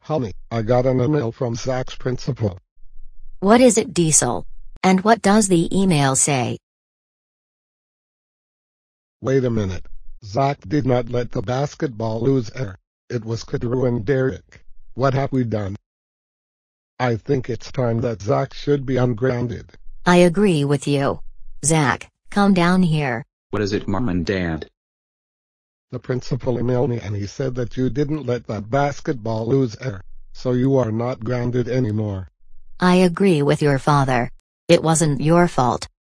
Honey, I got an email from Zack's principal. What is it, Diesel? And what does the email say? Wait a minute. Zack did not let the basketball lose air. It was Kadru and Derek. What have we done? I think it's time that Zack should be ungrounded. I agree with you. Zack, come down here. What is it, Mom and Dad? The principal emailed me and he said that you didn't let that basketball lose air, so you are not grounded anymore. I agree with your father. It wasn't your fault.